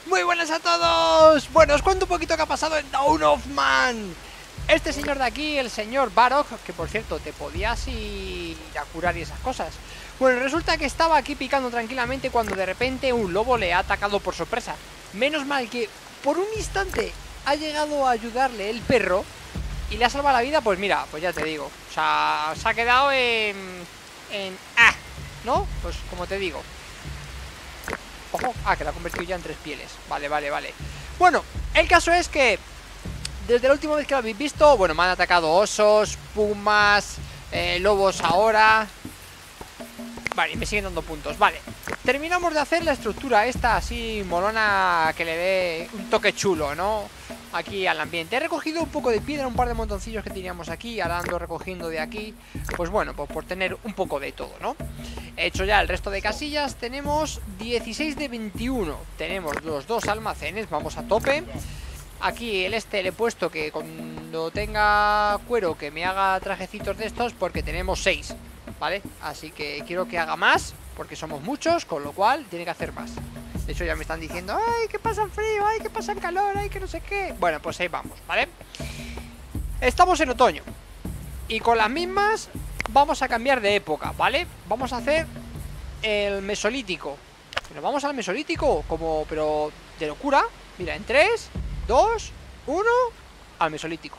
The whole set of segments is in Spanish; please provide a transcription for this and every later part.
Muy buenas a todos. Bueno, os cuento un poquito qué ha pasado en Dawn of Man. Este señor de aquí, el señor Varrock, que por cierto te podías ir a curar y esas cosas. Bueno, resulta que estaba aquí picando tranquilamente cuando de repente un lobo le ha atacado por sorpresa. Menos mal que por un instante ha llegado a ayudarle el perro y le ha salvado la vida. Pues mira, pues ya te digo, o sea, se ha quedado ¿no? Pues como te digo. Ojo, que la ha convertido ya en 3 pieles. Vale. Bueno, el caso es que desde la última vez que lo habéis visto, bueno, me han atacado osos, pumas, lobos ahora. Vale, y me siguen dando puntos. Vale, terminamos de hacer la estructura esta así molona, que le dé un toque chulo, ¿no? Aquí al ambiente. He recogido un poco de piedra, un par de montoncillos que teníamos aquí. Ahora ando recogiendo de aquí. Pues bueno, pues por tener un poco de todo, ¿no? He hecho ya el resto de casillas. Tenemos 16 de 21. Tenemos los 2 almacenes, vamos a tope. Aquí le he puesto que cuando tenga cuero que me haga trajecitos de estos, porque tenemos 6, ¿vale? Así que quiero que haga más, porque somos muchos, con lo cual tiene que hacer más. De hecho ya me están diciendo, ay, que pasa frío, ay, que pasa calor, ay, que no sé qué. Bueno, pues ahí vamos, ¿vale? Estamos en otoño y con las mismas vamos a cambiar de época, ¿vale? Vamos a hacer el mesolítico. Nos vamos al mesolítico, como, pero de locura. Mira, en 3, 2, 1, al mesolítico.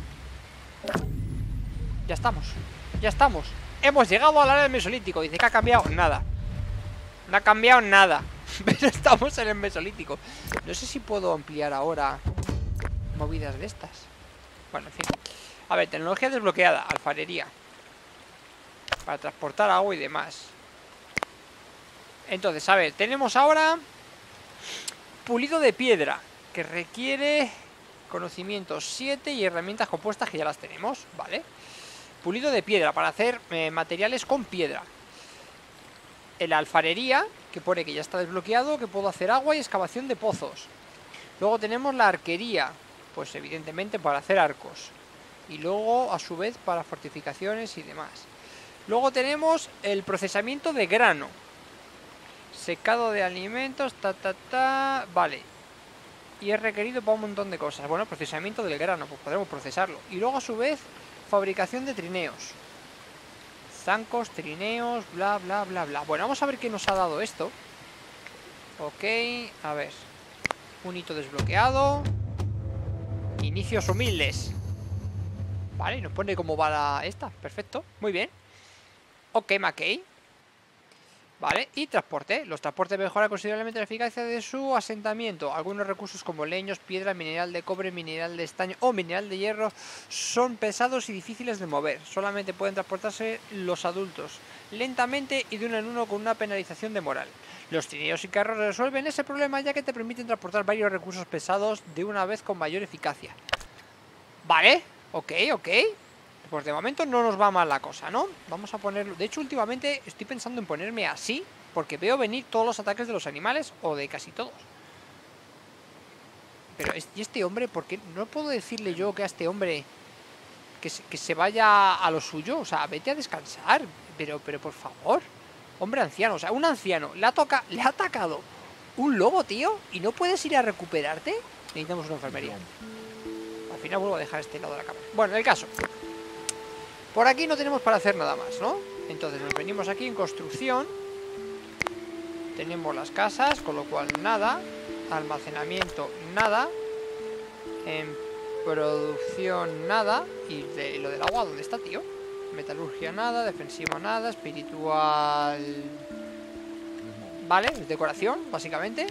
Ya estamos. Hemos llegado a la era del mesolítico. Dice que ha cambiado nada. No ha cambiado nada. Pero estamos en el mesolítico. No sé si puedo ampliar ahora movidas de estas. Bueno, en fin. A ver, tecnología desbloqueada, alfarería, para transportar agua y demás. Entonces, a ver, tenemos ahora pulido de piedra, que requiere conocimientos 7 y herramientas compuestas, que ya las tenemos, ¿vale? Pulido de piedra para hacer materiales con piedra. En la alfarería, que pone que ya está desbloqueado, que puedo hacer agua y excavación de pozos. Luego tenemos la arquería, pues evidentemente para hacer arcos. Y luego a su vez para fortificaciones y demás. Luego tenemos el procesamiento de grano, secado de alimentos, vale. Y es requerido para un montón de cosas. Bueno, procesamiento del grano, pues podremos procesarlo. Y luego a su vez fabricación de trineos, zancos, trineos, bla. Bueno, vamos a ver qué nos ha dado esto. Ok, a ver. Un hito desbloqueado. Inicios humildes. Vale, nos pone cómo va esta. Perfecto, muy bien. Ok, Mackey. Vale, y transporte. Los transportes mejoran considerablemente la eficacia de su asentamiento. Algunos recursos como leños, piedra, mineral de cobre, mineral de estaño o mineral de hierro son pesados y difíciles de mover. Solamente pueden transportarse los adultos, lentamente y de uno en uno, con una penalización de moral. Los trineos y carros resuelven ese problema, ya que te permiten transportar varios recursos pesados de una vez con mayor eficacia. Vale, ok. Pues de momento no nos va mal la cosa, ¿no? Vamos a ponerlo. De hecho, últimamente estoy pensando en ponerme así, porque veo venir todos los ataques de los animales, o de casi todos. Pero, ¿y este hombre? ¿Por qué no puedo decirle yo que a este hombre que se vaya a lo suyo? O sea, vete a descansar. Pero por favor. Hombre anciano, o sea, un anciano le ha atacado un lobo, tío, y no puedes ir a recuperarte. Necesitamos una enfermería. Al final vuelvo a dejar este lado de la cámara. Bueno, el caso. Por aquí no tenemos para hacer nada más, ¿no? Entonces nos venimos aquí en construcción. Tenemos las casas, con lo cual nada. Almacenamiento, nada. En producción, nada. Y lo del agua, ¿dónde está, tío? Metalurgia, nada. Defensivo, nada. Espiritual... Vale, es decoración, básicamente.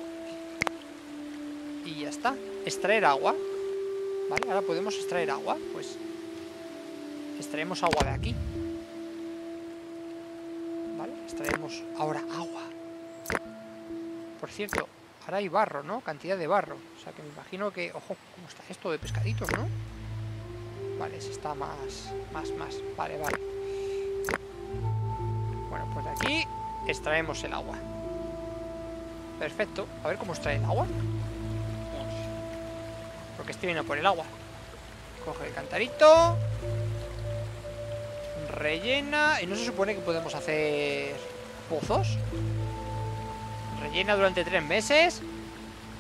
Y ya está. Extraer agua. Vale, ahora podemos extraer agua. Pues extraemos agua de aquí. Vale, extraemos ahora agua. Por cierto, ahora hay barro, ¿no? Cantidad de barro. O sea que me imagino que... Ojo, ¿cómo está esto de pescaditos, no? Vale, se está más. Vale. Bueno, pues de aquí extraemos el agua. Perfecto. A ver cómo extrae el agua. Porque estoy viendo por el agua. Coge el cantarito. Rellena. ¿Y no se supone que podemos hacer pozos? Rellena durante 3 meses.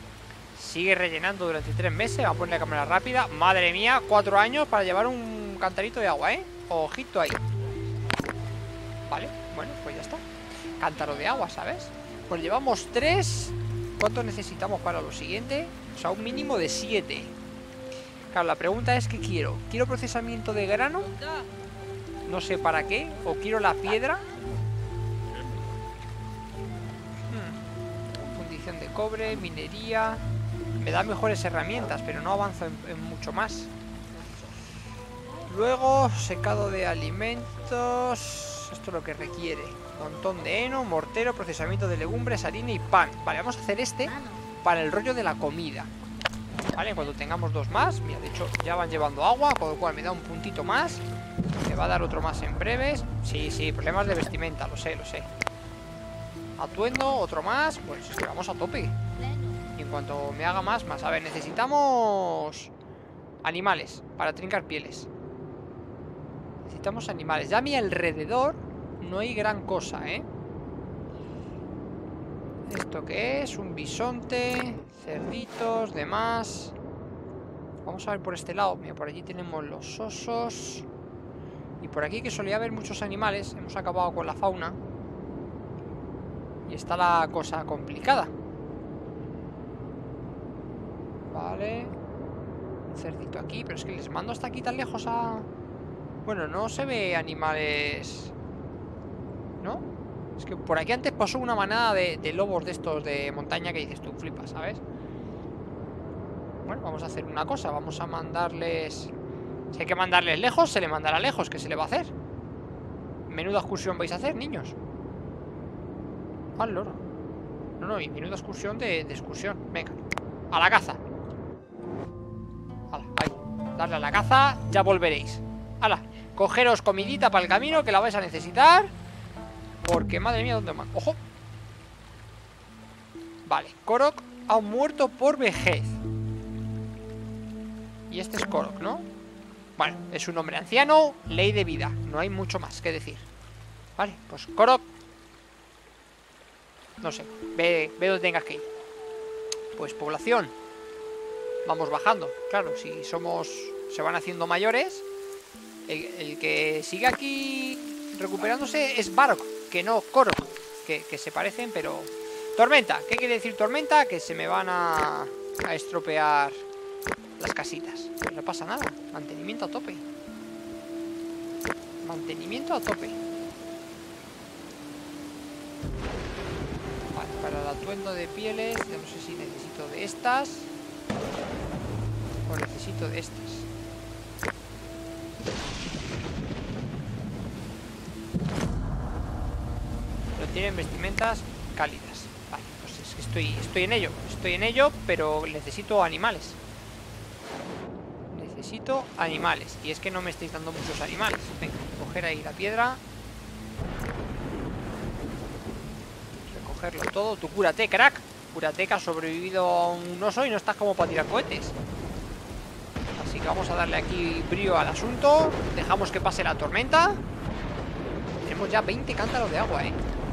Sigue rellenando durante 3 meses. Vamos a poner la cámara rápida. Madre mía, 4 años para llevar un cantarito de agua, ¿eh? Ojito ahí. Vale, bueno, pues ya está. Cántaro de agua, ¿sabes? Pues llevamos 3. ¿Cuánto necesitamos para lo siguiente? O sea, un mínimo de 7. Claro, la pregunta es ¿qué quiero? ¿Quiero procesamiento de grano? No sé para qué. ¿O quiero la piedra? Fundición de cobre, minería. Me da mejores herramientas, pero no avanzo en mucho más. Luego, secado de alimentos. Esto es lo que requiere. Montón de heno, mortero, procesamiento de legumbres, harina y pan. Vale, vamos a hacer este para el rollo de la comida. Vale, cuando tengamos 2 más. Mira, de hecho ya van llevando agua, con lo cual me da un puntito más. Me va a dar otro más en breves. Sí, sí, problemas de vestimenta, lo sé, lo sé. Atuendo, otro más. Pues es que vamos a tope. Y en cuanto me haga más. A ver, necesitamos animales para trincar pieles. Necesitamos animales. Ya a mi alrededor no hay gran cosa, ¿eh? ¿Esto qué es? Un bisonte, cerditos, demás. Vamos a ver por este lado. Mira, por allí tenemos los osos. Y por aquí, que solía haber muchos animales, hemos acabado con la fauna. Y está la cosa complicada. Vale. Un cerdito aquí, pero es que les mando hasta aquí tan lejos a... Bueno, no se ve animales... ¿No? Es que por aquí antes pasó una manada de lobos de estos de montaña que dices tú, flipas, ¿sabes? Bueno, vamos a hacer una cosa. Vamos a mandarles... Si hay que mandarles lejos, se le mandará lejos. ¿Qué se le va a hacer? Menuda excursión vais a hacer, niños. Al loro. No, y menuda excursión de excursión. Venga, a la caza. Hala, ahí. Darle a la caza, ya volveréis. Hala, cogeros comidita para el camino, que la vais a necesitar. Porque, madre mía, ¿dónde más? ¡Ojo! Vale, Korok ha muerto por vejez. Y este es Korok, ¿no? Bueno, es un hombre anciano, ley de vida. No hay mucho más que decir. Vale, pues Korok, no sé, ve donde tengas que ir. Pues población. Vamos bajando. Claro, si somos... Se van haciendo mayores. El que sigue aquí recuperándose es Barok, que no Korok, que se parecen, pero... Tormenta, ¿qué quiere decir tormenta? Que se me van a estropear las casitas. No pasa nada, mantenimiento a tope. Mantenimiento a tope. Vale, para el atuendo de pieles, ya no sé si necesito de estas o necesito de estas. Pero tienen vestimentas cálidas. Vale, pues es que estoy en ello, pero necesito animales. Necesito animales. Y es que no me estáis dando muchos animales. Venga, coger ahí la piedra. Recogerlo todo. Tú cúrate, crack. Cúrate, que has sobrevivido a un oso y no estás como para tirar cohetes. Así que vamos a darle aquí brío al asunto. Dejamos que pase la tormenta. Tenemos ya 20 cántaros de agua,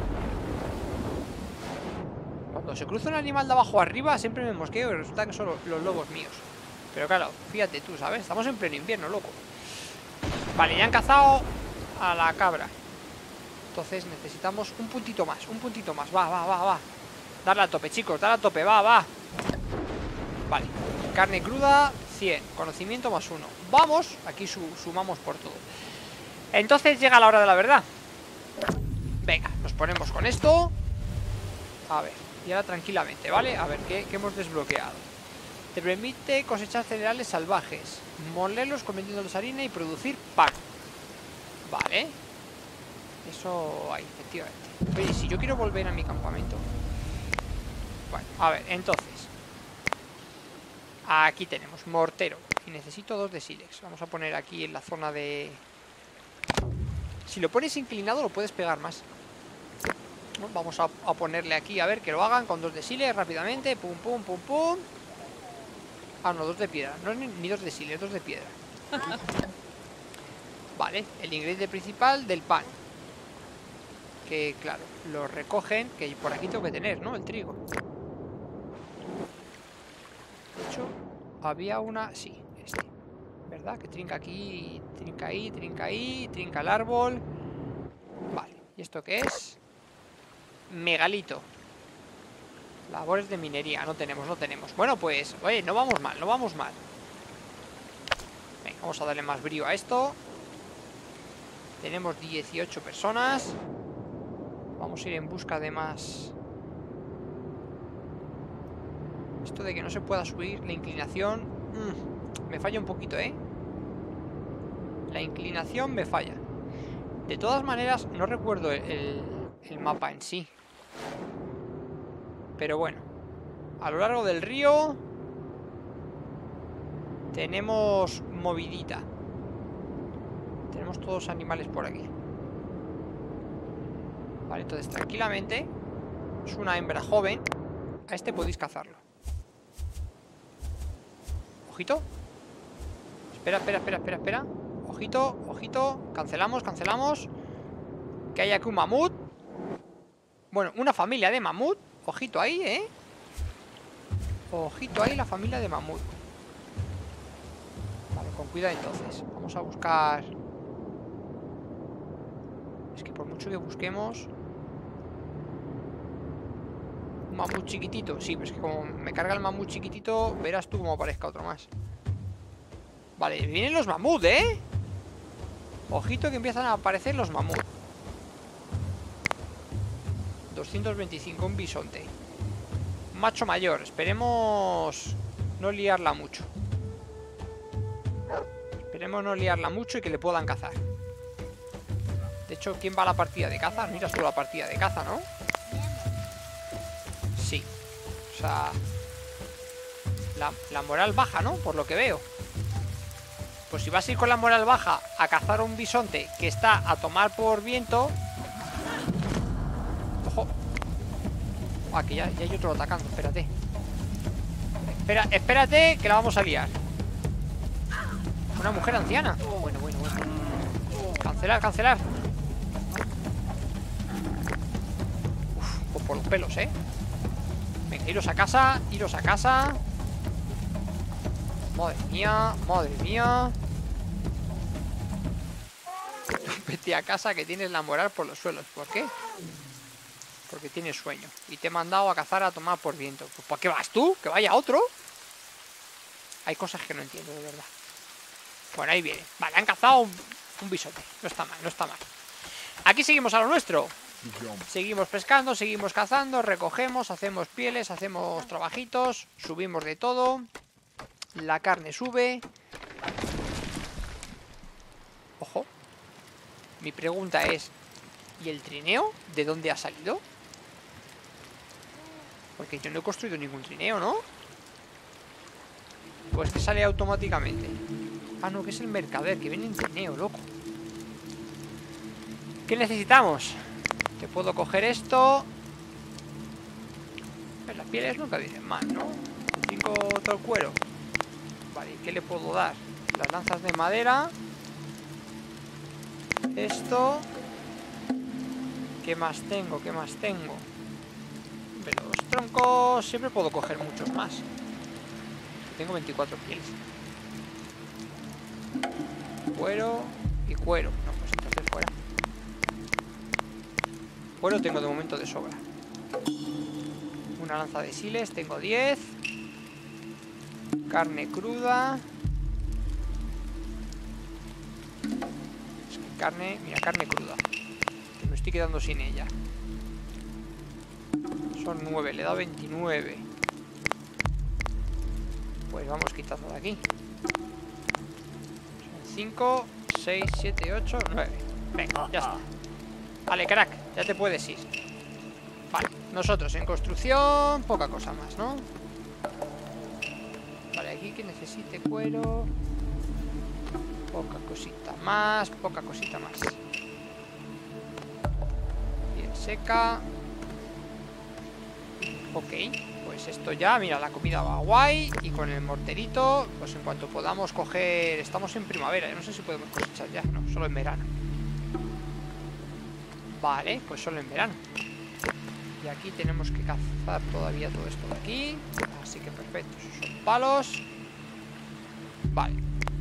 Cuando se cruza un animal de abajo arriba siempre me mosqueo y resulta que son los lobos míos. Pero claro, fíjate tú, ¿sabes? Estamos en pleno invierno, loco. Vale, ya han cazado a la cabra. Entonces necesitamos un puntito más. Un puntito más, va. Darle a tope, chicos, darle a tope, va. Vale, carne cruda 100, conocimiento más 1. Vamos, aquí sumamos por todo. Entonces llega la hora de la verdad. Venga, nos ponemos con esto. A ver, y ahora tranquilamente, ¿vale? A ver, ¿qué hemos desbloqueado? Te permite cosechar cereales salvajes, molerlos convirtiéndolos a harina y producir pan. Vale. Eso hay, efectivamente. Oye, si yo quiero volver a mi campamento. Bueno, a ver, entonces aquí tenemos mortero. Y necesito 2 de sílex. Vamos a poner aquí en la zona de... Si lo pones inclinado lo puedes pegar más. Bueno, vamos a ponerle aquí, a ver, que lo hagan con 2 de sílex rápidamente. Pum. Ah, no, 2 de piedra. No es ni 2 de sílex, 2 de piedra. Vale, el ingrediente principal del pan. Que, claro, lo recogen. Que por aquí tengo que tener, ¿no? El trigo. Había una... Sí, este. ¿Verdad? Que trinca aquí, trinca ahí, trinca ahí, trinca el árbol. Vale, ¿y esto qué es? Megalito. Labores de minería, no tenemos, no tenemos. Bueno, pues, oye, no vamos mal, no vamos mal. Venga, vamos a darle más brío a esto. Tenemos 18 personas. Vamos a ir en busca de más. Esto de que no se pueda subir, la inclinación... me falla un poquito, ¿eh? La inclinación me falla. De todas maneras, no recuerdo el mapa en sí. Pero bueno, a lo largo del río tenemos movidita. Tenemos todos animales por aquí. Vale, entonces tranquilamente. Es una hembra joven. A este podéis cazarlo. Ojito. Espera, espera, espera, espera, espera. Ojito, ojito. Cancelamos, cancelamos. Que hay aquí un mamut. Bueno, una familia de mamut. Ojito ahí, ¿eh? Ojito ahí la familia de mamut. Vale, con cuidado entonces. Vamos a buscar... Es que por mucho que busquemos... Un mamut chiquitito. Sí, pero es que como me carga el mamut chiquitito, verás tú cómo aparezca otro más. Vale, vienen los mamut, ¿eh? Ojito que empiezan a aparecer los mamut. 225, un bisonte. Un macho mayor. Esperemos no liarla mucho. Esperemos no liarla mucho y que le puedan cazar. De hecho, ¿quién va a la partida de caza? Miras tú la partida de caza, ¿no? Sí. O sea... La moral baja, ¿no? Por lo que veo. Pues si vas a ir con la moral baja a cazar a un bisonte que está a tomar por viento... Ojo. Ah, que ya hay otro atacando, espérate. Espérate, que la vamos a liar. Una mujer anciana. Bueno, bueno, bueno. Cancelar, cancelar. Uf, pues por los pelos, ¿eh? Venga, iros a casa, iros a casa. Madre mía, madre mía. Vete a casa que tienes la moral por los suelos. ¿Por qué? Porque tienes sueño. Y te he mandado a cazar a tomar por viento. Pues ¿para qué vas tú? ¿Que vaya otro? Hay cosas que no entiendo, de verdad. Bueno, ahí viene. Vale, han cazado un bisonte. No está mal, no está mal. Aquí seguimos a lo nuestro. Seguimos pescando, seguimos cazando, recogemos, hacemos pieles, hacemos trabajitos, subimos de todo. La carne sube. Ojo. Mi pregunta es, ¿y el trineo? ¿De dónde ha salido? Porque yo no he construido ningún trineo, ¿no? Pues que sale automáticamente. Ah, no, que es el mercader, que viene en trineo, loco. ¿Qué necesitamos? Te puedo coger esto. Pues las pieles nunca vienen mal, ¿no? 5 todo el cuero. Vale, ¿qué le puedo dar? Las lanzas de madera. Esto. ¿Qué más tengo? ¿Qué más tengo? Pero los troncos siempre puedo coger muchos más. Tengo 24 pieles. Cuero y cuero. No, pues entonces fuera. Cuero tengo de momento de sobra. Una lanza de siles, tengo 10. Carne cruda. Es que carne... Mira, carne cruda. Que me estoy quedando sin ella. Son 9, le he dado 29. Pues vamos quitando de aquí. Son 5, 6, 7, 8, 9. Venga, ya está. Vale, crack, ya te puedes ir. Vale, nosotros en construcción, poca cosa más, ¿no? Vale, aquí que necesite cuero. Poca cosita más, poca cosita más. Bien seca. Ok, pues esto ya, mira, la comida va guay. Y con el morterito, pues en cuanto podamos coger... Estamos en primavera, yo no sé si podemos cosechar ya. No, solo en verano. Vale, pues solo en verano. Y aquí tenemos que cazar todavía todo esto de aquí. Así que perfecto, esos son palos. Vale.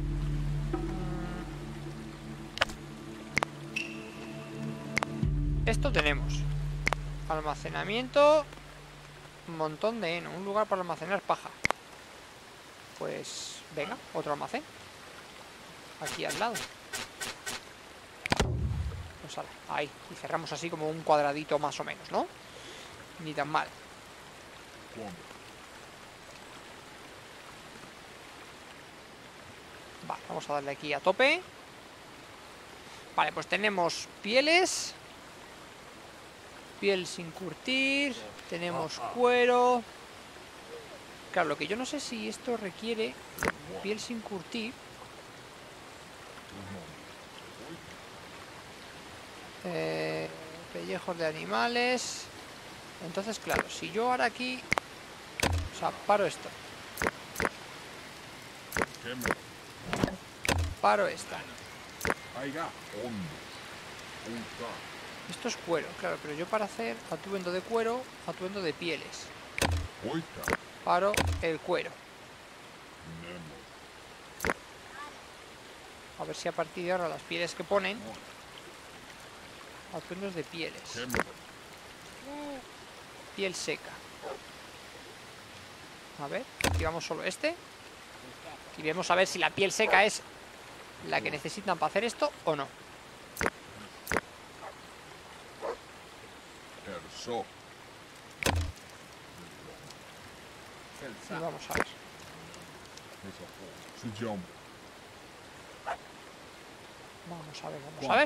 Esto tenemos. Almacenamiento. Un montón de heno. Un lugar para almacenar paja. Pues venga, otro almacén. Aquí al lado. Pues ahí. Y cerramos así como un cuadradito más o menos, ¿no? Ni tan mal. Vale, vamos a darle aquí a tope. Vale, pues tenemos pieles. Piel sin curtir. Tenemos cuero. Claro, lo que yo no sé si esto requiere piel sin curtir. Pellejos de animales. Entonces, claro, si yo ahora aquí, o sea, paro esto, paro esta, esto es cuero, claro, pero yo para hacer atuendo de cuero, atuendo de pieles, paro el cuero. A ver si a partir de ahora las pieles que ponen, atuendos de pieles. Piel seca. A ver, activamos solo este. Y vamos a ver si la piel seca es la que necesitan para hacer esto o no. Y vamos a ver. Vamos a ver, vamos a ver.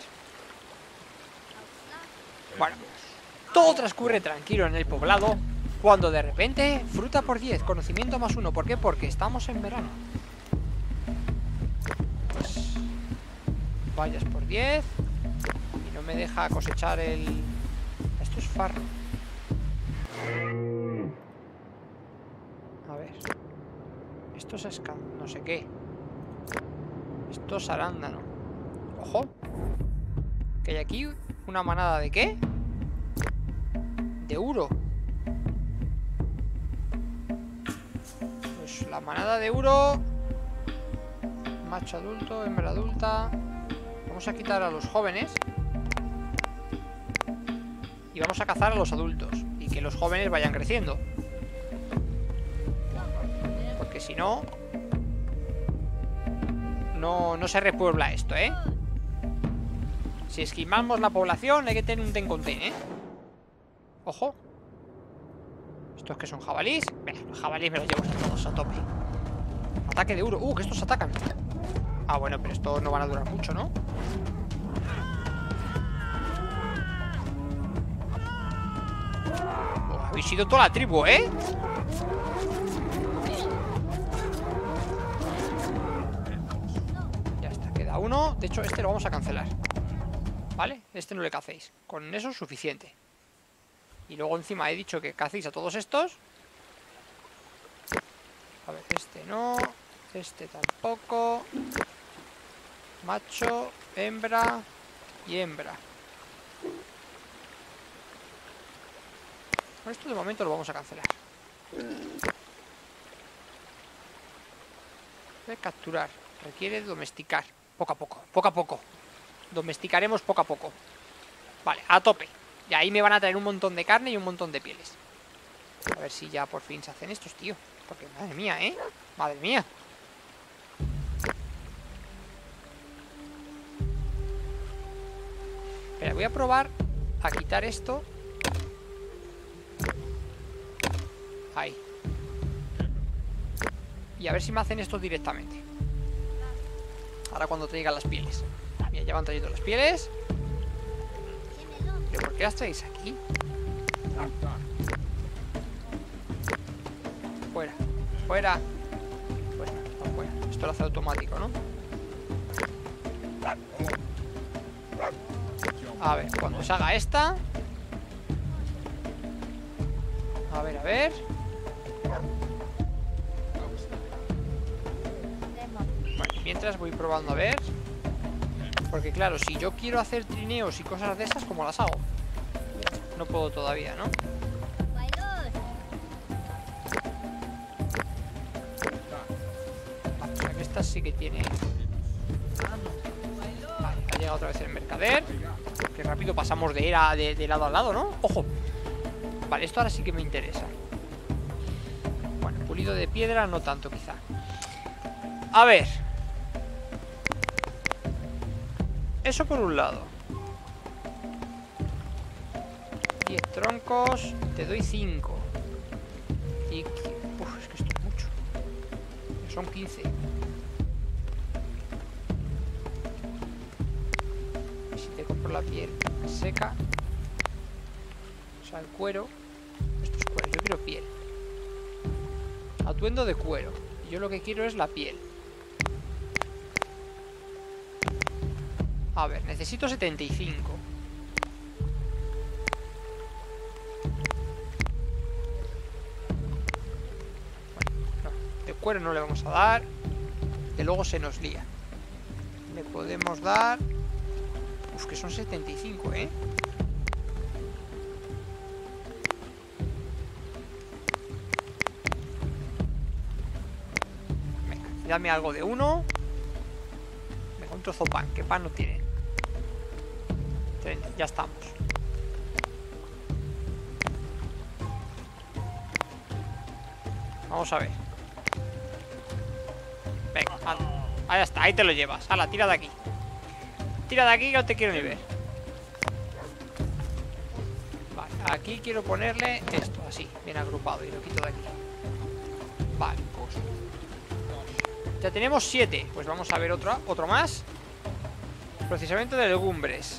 Bueno, todo transcurre tranquilo en el poblado, cuando de repente, fruta por 10, conocimiento más 1. ¿Por qué? Porque estamos en verano. Pues vallas por 10. Y no me deja cosechar el... Esto es farro. A ver. Esto es no sé qué. Esto es arándano. Ojo. Que hay aquí una manada de ¿qué? De uro. Pues la manada de uro. Macho adulto, hembra adulta. Vamos a quitar a los jóvenes. Y vamos a cazar a los adultos. Y que los jóvenes vayan creciendo. Porque si no... No se repuebla esto, ¿eh? Si esquimamos la población hay que tener un ten con ten, ¿eh? Ojo. ¿Estos que son jabalís? Venga, los jabalís me los llevo todos a tope. Ataque de uro. Que estos atacan. Ah, bueno, pero estos no van a durar mucho, ¿no? Habéis sido toda la tribu, ¿eh? Ya está, queda uno. De hecho, este lo vamos a cancelar. ¿Vale? Este no le cacéis. Con eso es suficiente. Y luego encima he dicho que cacéis a todos estos. A ver, este no. Este tampoco. Macho, hembra y hembra. Con esto de momento lo vamos a cancelar. Voy a capturar. Requiere domesticar. Poco a poco, poco a poco. Domesticaremos poco a poco. Vale, a tope. Y ahí me van a traer un montón de carne y un montón de pieles. A ver si ya por fin se hacen estos, tío. Porque madre mía, ¿eh? Madre mía. Espera, voy a probar a quitar esto. Ahí. Y a ver si me hacen esto directamente. Ahora cuando traigan las pieles. Mira, ya van trayendo las pieles. ¿Pero por qué las traéis aquí? Fuera, fuera. Fuera, no, fuera. Esto lo hace automático, ¿no? A ver, cuando se haga esta. A ver, a ver. Bueno, mientras voy probando a ver. Porque claro, si yo quiero hacer trineos y cosas de esas, ¿cómo las hago? No puedo todavía, ¿no? Vale, o sea que esta sí que tiene... Vale, ha llegado otra vez el mercader. Qué rápido pasamos de era de lado a lado, ¿no? ¡Ojo! Vale, esto ahora sí que me interesa. Bueno, pulido de piedra no tanto quizá. A ver. Eso por un lado. 10 troncos. Te doy 5. Y... Uf, es que esto es mucho. Son 15. Y si te compro la piel seca, o sea, el cuero. Esto es cuero, yo quiero piel. Atuendo de cuero. Y yo lo que quiero es la piel. A ver, necesito 75. Cuero no le vamos a dar, que luego se nos lía. Le podemos dar... Uf, que son 75, ¿eh? Venga, dame algo de uno. Venga, un trozo de pan. ¿Qué pan no tiene? 30, ya estamos. Vamos a ver. Venga, ahí está, ahí te lo llevas. Hala, tira de aquí. Tira de aquí que no te quiero ni ver. Vale, aquí quiero ponerle esto, así, bien agrupado. Y lo quito de aquí. Vale, pues ya tenemos 7. Pues vamos a ver otro más. Procesamiento de legumbres.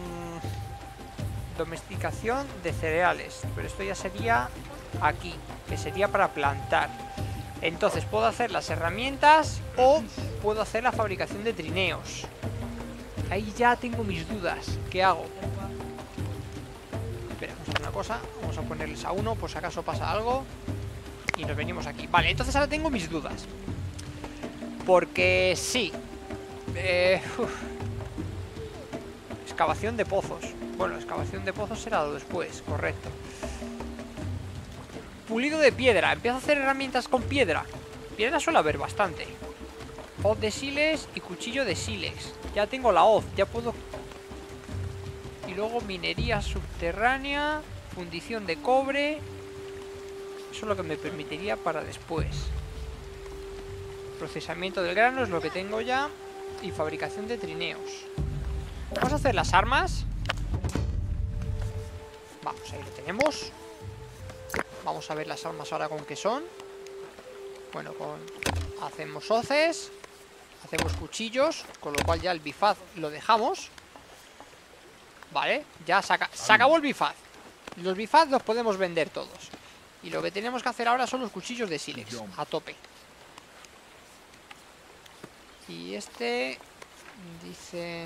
Domesticación de cereales. Pero esto ya sería aquí, que sería para plantar. Entonces puedo hacer las herramientas o puedo hacer la fabricación de trineos. Ahí ya tengo mis dudas. ¿Qué hago? Espera, vamos a hacer una cosa. Vamos a ponerles a uno por si acaso pasa algo. Y nos venimos aquí. Vale, entonces ahora tengo mis dudas. Porque sí. Excavación de pozos. Bueno, excavación de pozos será después, correcto. Pulido de piedra. Empiezo a hacer herramientas con piedra. Piedra suele haber bastante. Hoz de sílex y cuchillo de sílex. Ya tengo la hoz, ya puedo... Y luego minería subterránea, fundición de cobre. Eso es lo que me permitiría para después. Procesamiento del grano es lo que tengo ya. Y fabricación de trineos. Vamos a hacer las armas. Vamos, ahí lo tenemos. Vamos a ver las armas ahora con qué son. Bueno, hacemos hoces. Hacemos cuchillos. Con lo cual ya el bifaz lo dejamos. Vale, ya se acabó el bifaz. Los bifaz los podemos vender todos. Y lo que tenemos que hacer ahora son los cuchillos de sílex. A tope. Y este... Dice...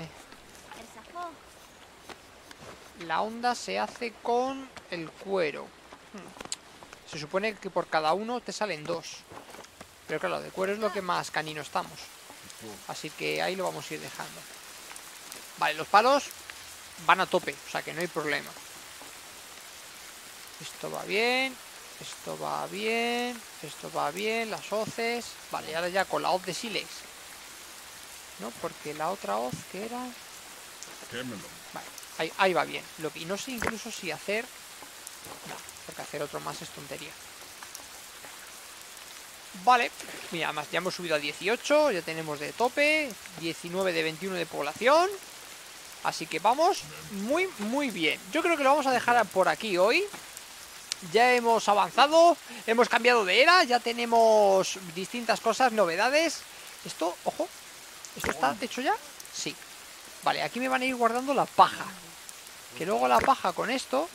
La onda se hace con el cuero. Se supone que por cada uno te salen 2. Pero claro, de cuero es lo que más canino estamos. Así que ahí lo vamos a ir dejando. Vale, los palos van a tope, o sea que no hay problema. Esto va bien. Esto va bien. Esto va bien, las hoces. Vale, ahora ya con la hoz de sílex. No, porque la otra hoz que era... Vale, ahí va bien. Y no sé incluso si hacer... No, porque hacer otro más es tontería. Vale, mira, además ya hemos subido a 18. Ya tenemos de tope 19 de 21 de población. Así que vamos muy, muy bien. Yo creo que lo vamos a dejar por aquí hoy. Ya hemos avanzado. Hemos cambiado de era. Ya tenemos distintas cosas, novedades. Esto, ojo, ¿esto está hecho ya? Sí. Vale, aquí me van a ir guardando la paja. Que luego la paja con esto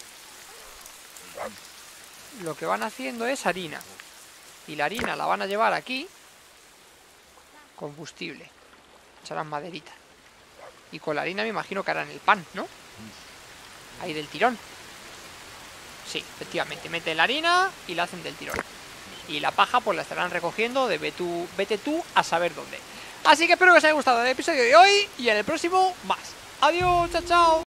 lo que van haciendo es harina. Y la harina la van a llevar aquí. Combustible. Echarán maderita. Y con la harina me imagino que harán el pan, ¿no? Ahí del tirón. Sí, efectivamente. Meten la harina y la hacen del tirón. Y la paja pues la estarán recogiendo de vete tú a saber dónde. Así que espero que os haya gustado el episodio de hoy. Y en el próximo más. Adiós, chao, chao.